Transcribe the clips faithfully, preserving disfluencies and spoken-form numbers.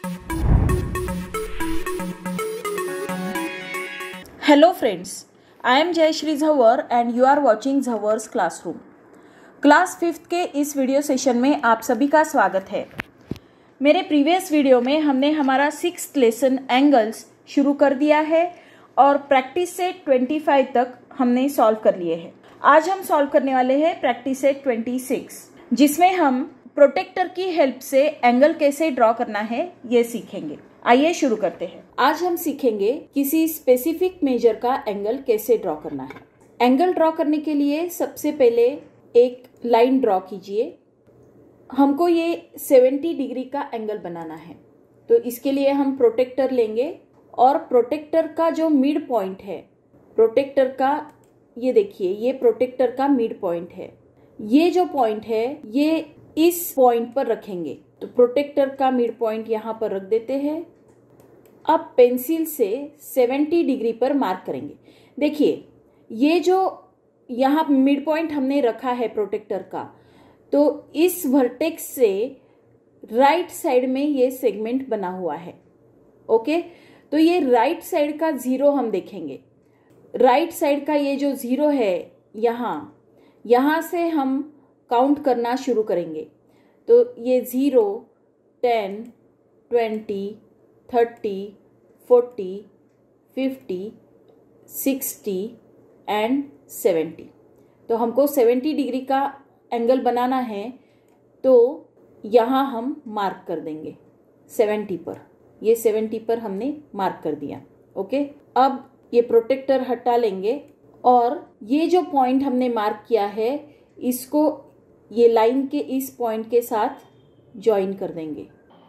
Hello friends, I am Jayashree Jhawar and you are watching Jhawar's Classroom. Class fifth के इस video session में आप सभी का स्वागत है। मेरे प्रीवियस वीडियो में हमने हमारा सिक्स्थ लेसन एंगल्स शुरू कर दिया है और प्रैक्टिस सेट पच्चीस तक हमने सॉल्व कर लिए हैं। आज हम सॉल्व करने वाले हैं प्रैक्टिस सेट छब्बीस, जिसमें हम प्रोटेक्टर की हेल्प से एंगल कैसे ड्रॉ करना है ये सीखेंगे। आइए शुरू करते हैं। आज हम सीखेंगे किसी स्पेसिफिक मेजर का एंगल कैसे ड्रॉ करना है। एंगल ड्रॉ करने के लिए सबसे पहले एक लाइन ड्रॉ कीजिए। हमको ये सत्तर डिग्री का एंगल बनाना है, तो इसके लिए हम प्रोटेक्टर लेंगे और प्रोटेक्टर का जो मिड पॉइंट है, प्रोटेक्टर का ये देखिए, ये प्रोटेक्टर का मिड पॉइंट है। ये जो पॉइंट है ये इस पॉइंट पर रखेंगे, तो प्रोटेक्टर का मिड पॉइंट यहाँ पर रख देते हैं। अब पेंसिल से सत्तर डिग्री पर मार्क करेंगे। देखिए ये जो यहाँ मिड पॉइंट हमने रखा है प्रोटेक्टर का, तो इस वर्टेक्स से राइट साइड में ये सेगमेंट बना हुआ है। ओके, तो ये राइट साइड का जीरो हम देखेंगे। राइट साइड का ये जो जीरो है यहाँ यहाँ से हम काउंट करना शुरू करेंगे। तो ये zero, ten, twenty, thirty, forty, fifty, sixty and seventy. तो हमको सत्तर डिग्री का एंगल बनाना है, तो यहाँ हम मार्क कर देंगे सत्तर पर। ये सत्तर पर हमने मार्क कर दिया। ओके, अब ये प्रोटेक्टर हटा लेंगे और ये जो पॉइंट हमने मार्क किया है इसको ये लाइन के इस पॉइंट के साथ ज्वाइन कर देंगे।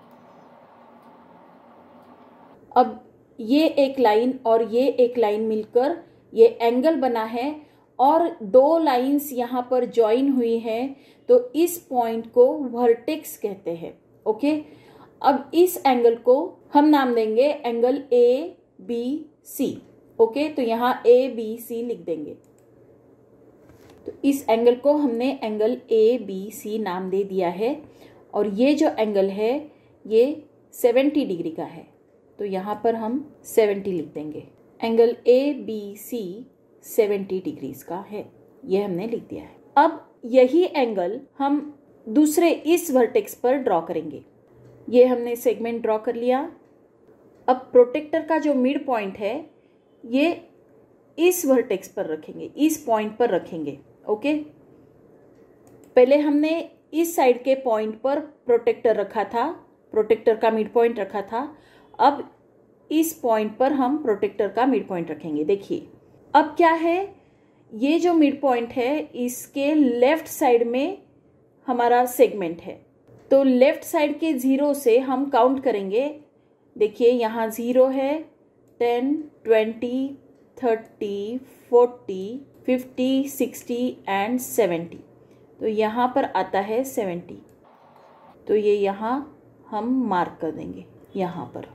अब ये एक लाइन और ये एक लाइन मिलकर ये एंगल बना है और दो लाइंस यहाँ पर ज्वाइन हुई हैं, तो इस पॉइंट को वर्टेक्स कहते हैं। ओके, अब इस एंगल को हम नाम देंगे angle A B C. Okay, तो यहाँ ए बी सी लिख देंगे। तो इस एंगल को हमने एंगल ए बी सी नाम दे दिया है और ये जो एंगल है ये सत्तर डिग्री का है, तो यहाँ पर हम सत्तर लिख देंगे। एंगल ए बी सी सत्तर डिग्रीज का है, ये हमने लिख दिया है। अब यही एंगल हम दूसरे इस वर्टेक्स पर ड्रॉ करेंगे। ये हमने सेगमेंट ड्रॉ कर लिया। अब प्रोटेक्टर का जो मिड पॉइंट है ये इस वर्टेक्स पर रखेंगे, इस पॉइंट पर रखेंगे। ओके, पहले हमने इस साइड के पॉइंट पर प्रोटेक्टर रखा था, प्रोटेक्टर का मिड पॉइंट रखा था। अब इस पॉइंट पर हम प्रोटेक्टर का मिड पॉइंट रखेंगे। देखिए अब क्या है, ये जो मिड पॉइंट है इसके लेफ्ट साइड में हमारा सेगमेंट है, तो लेफ्ट साइड के जीरो से हम काउंट करेंगे। देखिए यहाँ जीरो है, ten, twenty, thirty, forty, fifty, sixty and seventy. तो यहाँ पर आता है सेवेंटी, तो ये यहाँ हम मार्क कर देंगे। यहाँ पर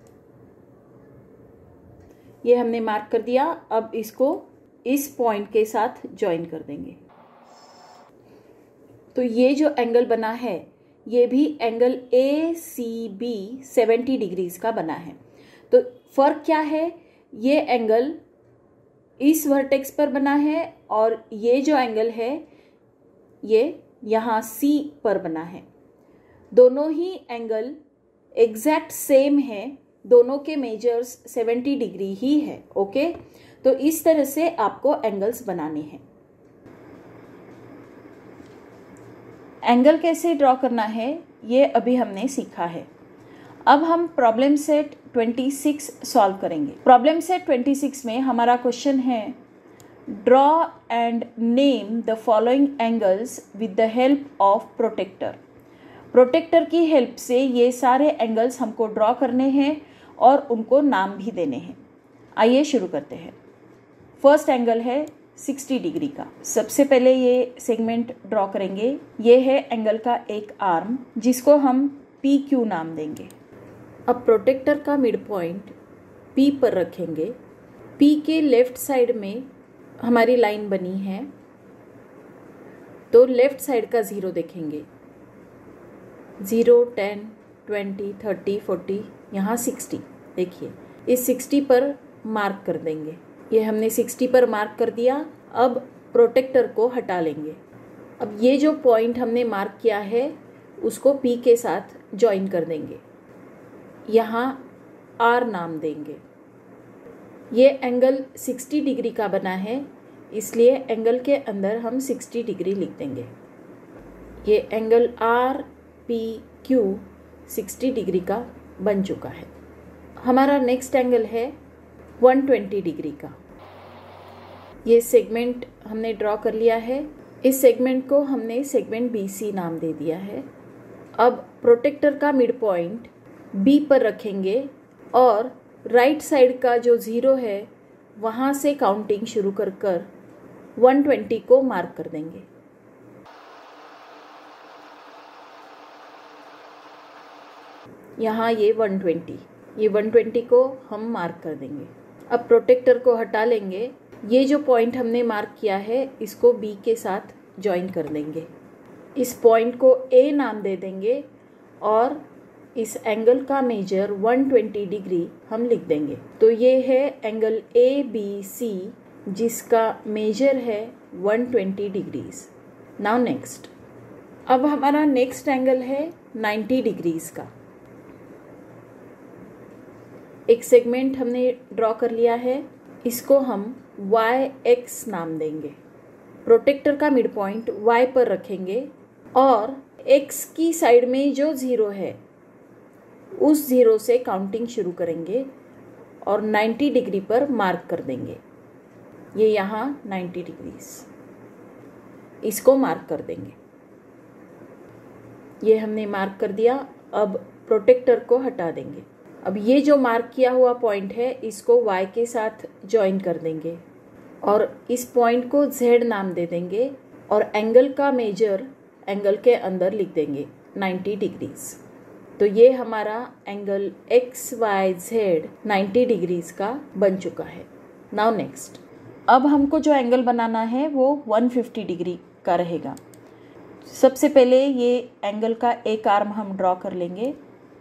ये हमने मार्क कर दिया। अब इसको इस पॉइंट के साथ ज्वाइन कर देंगे। तो ये जो एंगल बना है ये भी एंगल ए सी बी सत्तर डिग्रीज का बना है। तो फर्क क्या है, ये एंगल इस वर्टेक्स पर बना है और ये जो एंगल है ये यहाँ सी पर बना है। दोनों ही एंगल एग्जैक्ट सेम है, दोनों के मेजर्स सत्तर डिग्री ही है। ओके, तो इस तरह से आपको एंगल्स बनाने हैं। एंगल कैसे ड्रॉ करना है ये अभी हमने सीखा है। अब हम प्रॉब्लम सेट छब्बीस सॉल्व करेंगे। प्रॉब्लम सेट छब्बीस में हमारा क्वेश्चन है, draw and name the following angles with the help of protractor. Protractor की हेल्प से ये सारे एंगल्स हमको ड्रॉ करने हैं और उनको नाम भी देने हैं। आइए शुरू करते हैं। फर्स्ट एंगल है साठ डिग्री का। सबसे पहले ये सेगमेंट ड्रॉ करेंगे। ये है एंगल का एक आर्म जिसको हम पी क्यू नाम देंगे। अब प्रोटेक्टर का मिड पॉइंट पी पर रखेंगे। पी के लेफ्ट साइड में हमारी लाइन बनी है, तो लेफ्ट साइड का ज़ीरो देखेंगे। Zero, ten, twenty, thirty, forty, यहाँ सिक्सटी। देखिए इस सिक्सटी पर मार्क कर देंगे। ये हमने सिक्सटी पर मार्क कर दिया। अब प्रोटेक्टर को हटा लेंगे। अब ये जो पॉइंट हमने मार्क किया है उसको P के साथ ज्वाइन कर देंगे। यहाँ R नाम देंगे। ये एंगल सिक्सटी डिग्री का बना है, इसलिए एंगल के अंदर हम सिक्सटी डिग्री लिख देंगे। ये angle R P Q sixty degree का बन चुका है। हमारा नेक्स्ट एंगल है वन ट्वेंटी डिग्री का। ये सेगमेंट हमने ड्रॉ कर लिया है। इस सेगमेंट को हमने सेगमेंट बी सी नाम दे दिया है। अब प्रोटेक्टर का मिड पॉइंट बी पर रखेंगे और राइट साइड का जो ज़ीरो है वहाँ से काउंटिंग शुरू कर कर वन ट्वेंटी को मार्क कर देंगे। यहाँ ये वन ट्वेंटी, ये वन ट्वेंटी को हम मार्क कर देंगे। अब प्रोटेक्टर को हटा लेंगे। ये जो पॉइंट हमने मार्क किया है इसको बी के साथ ज्वाइन कर देंगे। इस पॉइंट को ए नाम दे देंगे और इस एंगल का मेजर वन ट्वेंटी डिग्री हम लिख देंगे। तो ये है एंगल ए बी सी जिसका मेजर है one twenty degrees. Now next, अब हमारा नेक्स्ट एंगल है नाइंटी डिग्रीज का। एक सेगमेंट हमने ड्रॉ कर लिया है, इसको हम वाई एक्स नाम देंगे। प्रोटेक्टर का मिड पॉइंट वाई पर रखेंगे और एक्स की साइड में जो ज़ीरो है उस ज़ीरो से काउंटिंग शुरू करेंगे और नाइंटी डिग्री पर मार्क कर देंगे। ये यहाँ नाइंटी डिग्रीज, इसको मार्क कर देंगे। ये हमने मार्क कर दिया। अब प्रोटेक्टर को हटा देंगे। अब ये जो मार्क किया हुआ पॉइंट है इसको y के साथ ज्वाइन कर देंगे और इस पॉइंट को z नाम दे देंगे और एंगल का मेजर एंगल के अंदर लिख देंगे नाइंटी डिग्रीज। तो ये हमारा angle X Y Z ninety degrees का बन चुका है। नाउ नेक्स्ट, अब हमको जो एंगल बनाना है वो वन फिफ्टी डिग्री का रहेगा। सबसे पहले ये एंगल का एक आर्म हम ड्रॉ कर लेंगे।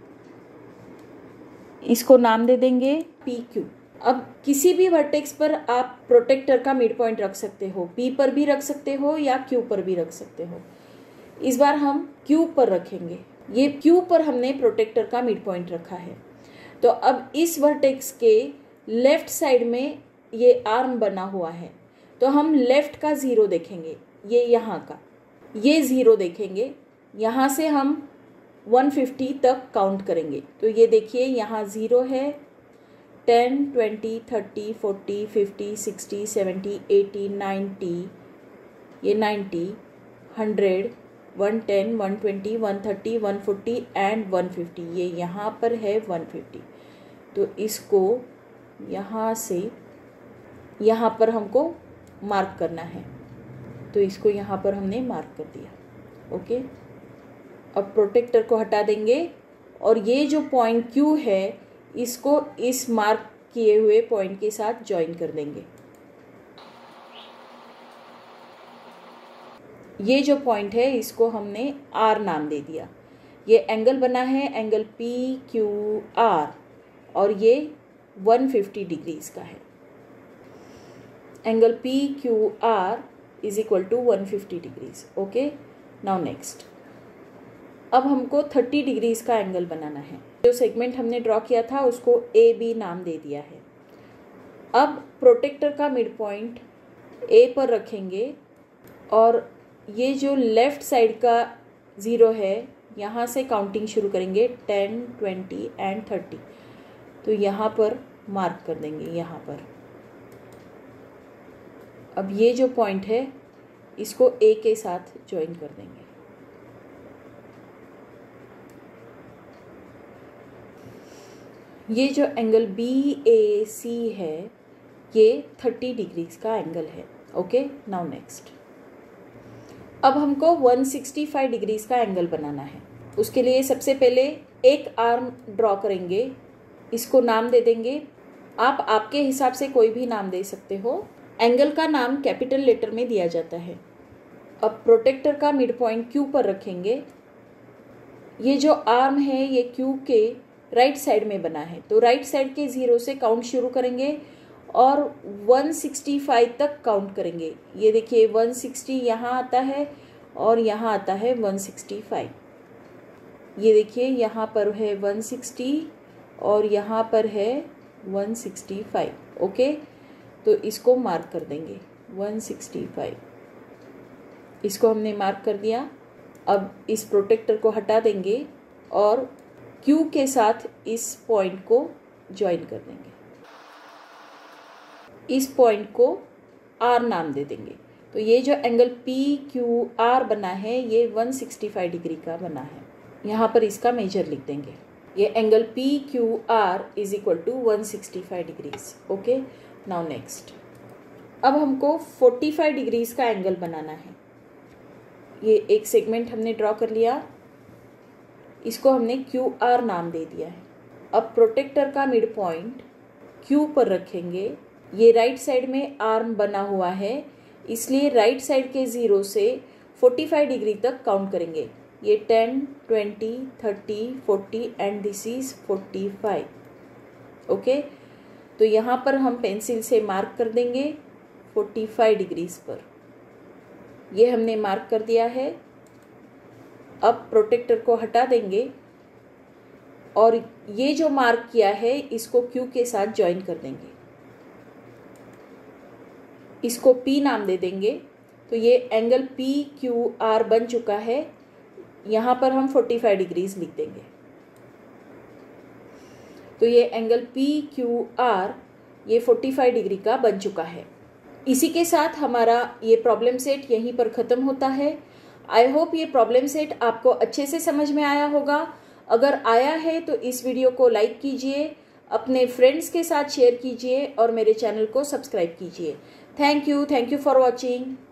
इसको नाम दे देंगे पी क्यू। अब किसी भी वर्टेक्स पर आप प्रोटेक्टर का मिड पॉइंट रख सकते हो, पी पर भी रख सकते हो या क्यू पर भी रख सकते हो। इस बार हम क्यू पर रखेंगे। ये क्यू पर हमने प्रोटेक्टर का मिड पॉइंट रखा है। तो अब इस वर्टेक्स के लेफ्ट साइड में ये आर्म बना हुआ है, तो हम लेफ्ट का ज़ीरो देखेंगे, ये यहाँ का ये ज़ीरो देखेंगे। यहाँ से हम वन फिफ्टी तक काउंट करेंगे। तो ये देखिए यहाँ ज़ीरो है, ten, twenty, thirty, forty, fifty, sixty, seventy, eighty, ninety, ये ninety, hundred, one ten, one twenty, one thirty, one forty and one fifty. ये यहाँ पर है वन फिफ्टी। तो इसको यहाँ से यहाँ पर हमको मार्क करना है। तो इसको यहाँ पर हमने मार्क कर दिया। ओके, अब प्रोटेक्टर को हटा देंगे और ये जो पॉइंट Q है इसको इस मार्क किए हुए पॉइंट के साथ ज्वाइन कर देंगे। ये जो पॉइंट है इसको हमने R नाम दे दिया। ये एंगल बना है एंगल P Q R और ये वन फिफ्टी डिग्रीज का है। Angle P Q R is equal to one fifty degrees. Okay, now next, अब हमको थर्टी डिग्रीज का एंगल बनाना है। जो सेगमेंट हमने ड्रॉ किया था उसको ए बी नाम दे दिया है। अब प्रोटेक्टर का मिड पॉइंट ए पर रखेंगे और ये जो लेफ़्ट साइड का ज़ीरो है यहाँ से काउंटिंग शुरू करेंगे, टेन, ट्वेंटी एंड थर्टी। तो यहाँ पर मार्क कर देंगे यहाँ पर। अब ये जो पॉइंट है इसको ए के साथ ज्वाइन कर देंगे। ये जो एंगल बी ए सी है ये थर्टी डिग्रीज का एंगल है। ओके, नाउ नेक्स्ट, अब हमको वन सिक्सटी फाइव डिग्रीज का एंगल बनाना है। उसके लिए सबसे पहले एक आर्म ड्रॉ करेंगे, इसको नाम दे देंगे। आप आपके हिसाब से कोई भी नाम दे सकते हो। एंगल का नाम कैपिटल लेटर में दिया जाता है। अब प्रोटेक्टर का मिड पॉइंट क्यू पर रखेंगे। ये जो आर्म है ये क्यू के राइट साइड में बना है, तो राइट साइड के ज़ीरो से काउंट शुरू करेंगे और वन सिक्सटी फाइव तक काउंट करेंगे। ये देखिए वन सिक्सटी यहाँ आता है और यहाँ आता है वन सिक्सटी फाइव। ये देखिए यहाँ पर है वन सिक्सटी और यहाँ पर है वन सिक्सटी फाइव। ओके, तो इसको मार्क कर देंगे वन सिक्सटी फाइव। इसको हमने मार्क कर दिया। अब इस प्रोटेक्टर को हटा देंगे और Q के साथ इस पॉइंट को ज्वाइन कर देंगे। इस पॉइंट को R नाम दे देंगे। तो ये जो एंगल P Q R बना है ये वन सिक्सटी फाइव डिग्री का बना है। यहाँ पर इसका मेजर लिख देंगे। ये angle P Q R is equal to one sixty five degrees. Okay, now next, अब हमको फोर्टी फाइव डिग्रीज का एंगल बनाना है। ये एक सेगमेंट हमने ड्रॉ कर लिया, इसको हमने क्यू आर नाम दे दिया है। अब प्रोटेक्टर का मिड पॉइंट Q पर रखेंगे। ये राइट साइड में आर्म बना हुआ है, इसलिए राइट साइड के ज़ीरो से फोर्टी फाइव डिग्री तक काउंट करेंगे। ये ten, twenty, thirty, forty and this is forty five. Okay, तो यहाँ पर हम पेंसिल से मार्क कर देंगे फोर्टी फाइव डिग्रीज पर। ये हमने मार्क कर दिया है। अब प्रोटेक्टर को हटा देंगे और ये जो मार्क किया है इसको Q के साथ ज्वाइन कर देंगे। इसको P नाम दे देंगे। तो ये एंगल P Q R बन चुका है। यहाँ पर हम फोर्टी फाइव डिग्रीज लिख देंगे। तो ये एंगल P Q R ये फोर्टी फाइव डिग्री का बन चुका है। इसी के साथ हमारा ये प्रॉब्लम सेट यहीं पर ख़त्म होता है। आई होप ये प्रॉब्लम सेट आपको अच्छे से समझ में आया होगा। अगर आया है तो इस वीडियो को लाइक कीजिए, अपने फ्रेंड्स के साथ शेयर कीजिए और मेरे चैनल को सब्सक्राइब कीजिए। Thank you thank you for watching.